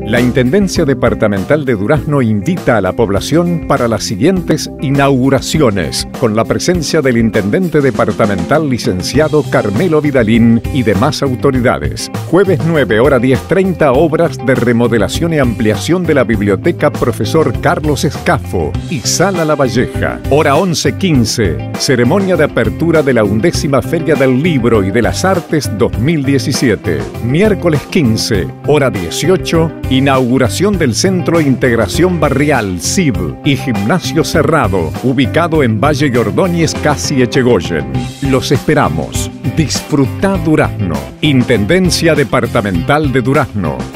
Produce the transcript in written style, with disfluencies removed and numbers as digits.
La Intendencia Departamental de Durazno invita a la población para las siguientes inauguraciones, con la presencia del Intendente Departamental licenciado Carmelo Vidalín y demás autoridades. Jueves 9, hora 10:30, obras de remodelación y ampliación de la Biblioteca Profesor Carlos Escafo y Sala La Valleja. Hora 11:15, ceremonia de apertura de la 11ª Feria del Libro y de las Artes 2017. Miércoles 15, hora 18, inauguración del Centro de Integración Barrial, CIB, y Gimnasio Cerrado, ubicado en Valle y Ordóñez, casi Echegoyen. Los esperamos. Disfrutá Durazno. Intendencia Departamental de Durazno.